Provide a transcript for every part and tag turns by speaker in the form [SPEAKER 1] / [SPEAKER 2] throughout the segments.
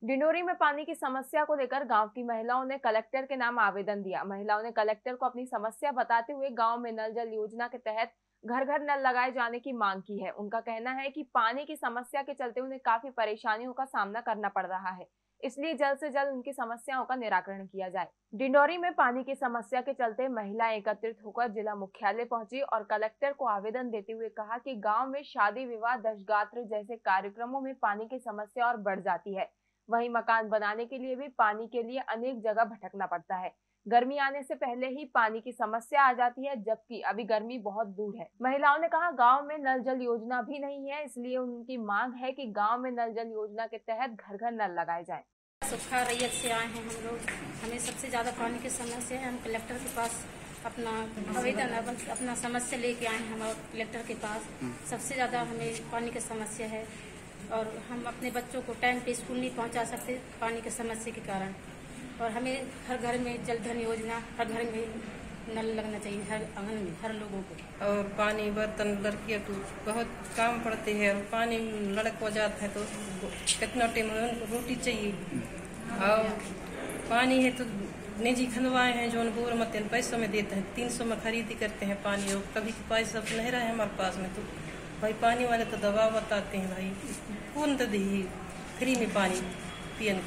[SPEAKER 1] डिंडोरी में पानी की समस्या को लेकर गांव की महिलाओं ने कलेक्टर के नाम आवेदन दिया। महिलाओं ने कलेक्टर को अपनी समस्या बताते हुए गांव में नल जल योजना के तहत घर घर नल लगाए जाने की मांग की है। उनका कहना है कि पानी की समस्या के चलते उन्हें काफी परेशानियों का सामना करना पड़ रहा है, इसलिए जल्द से जल्द उनकी समस्याओं का निराकरण किया जाए। डिंडोरी में पानी की समस्या के चलते महिलाएं एकत्रित होकर जिला मुख्यालय पहुंची और कलेक्टर को आवेदन देते हुए कहा कि गांव में शादी विवाह दशगात्र जैसे कार्यक्रमों में पानी की समस्या और बढ़ जाती है। वहीं मकान बनाने के लिए भी पानी के लिए अनेक जगह भटकना पड़ता है। गर्मी आने से पहले ही पानी की समस्या आ जाती है, जबकि अभी गर्मी बहुत दूर है। महिलाओं ने कहा गांव में नल जल योजना भी नहीं है, इसलिए उनकी मांग है कि गांव में नल जल योजना के तहत घर घर नल लगाए जाएं।
[SPEAKER 2] सुखा रैयत से आए हैं हम लोग। हमें सबसे ज्यादा पानी की समस्या है। हम कलेक्टर के पास अपना आवेदन अपना समस्या लेके आए हैं। हम कलेक्टर के पास सबसे ज्यादा हमें पानी की समस्या है और हम अपने बच्चों को टाइम पे स्कूल नहीं पहुंचा सकते पानी की समस्या के कारण। और हमें हर घर में जल धन योजना, हर घर में नल लगना चाहिए, हर आंगन में हर लोगों को।
[SPEAKER 3] और पानी बर्तन लड़कियों को बहुत काम पड़ते हैं और पानी लड़क हो जाता है तो कितना टाइम रोटी चाहिए। और पानी है तो निजी खनवाए हैं जो बोर मत पैसों में देते हैं, 300 में खरीदी करते हैं पानी। और कभी पैसा नहीं रहे हमारे पास में तो भाई पानी वाले तो दबाव बताते हैं, भाई कौन तो दी फ्री में पानी पियन।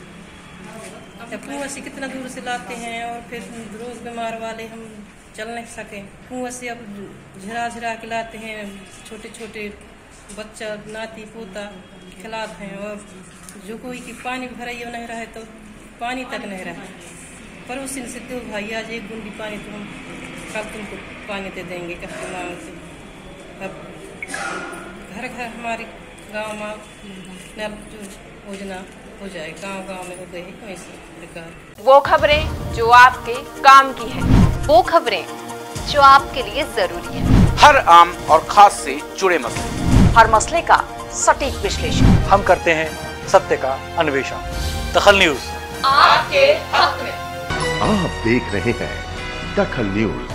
[SPEAKER 3] कुआं से कितना दूर से लाते हैं और फिर रोज बीमार वाले हम चल नहीं सके। कुआं से अब झरा झरा के लाते हैं, छोटे छोटे बच्चा नाती पोता खिलाते हैं। और जो कोई की पानी भराइयो नहीं रहे तो पानी तक नहीं रहे। पड़ोसी से दो भाई आज एक बूंदी पानी तो हम कल तुमको पानी दे देंगे करके मांगते। अब घर घर हमारे गांव में नल योजना हो जाए, गांव गांव में हो गई वैसे प्रकार।
[SPEAKER 1] वो खबरें जो आपके काम की है,
[SPEAKER 4] वो खबरें जो आपके लिए जरूरी है।
[SPEAKER 5] हर आम और खास से जुड़े मसले,
[SPEAKER 4] हर मसले का सटीक विश्लेषण
[SPEAKER 6] हम करते हैं, सत्य का अन्वेषण। दखल न्यूज
[SPEAKER 1] आपके हक में।
[SPEAKER 7] आप देख रहे हैं दखल न्यूज।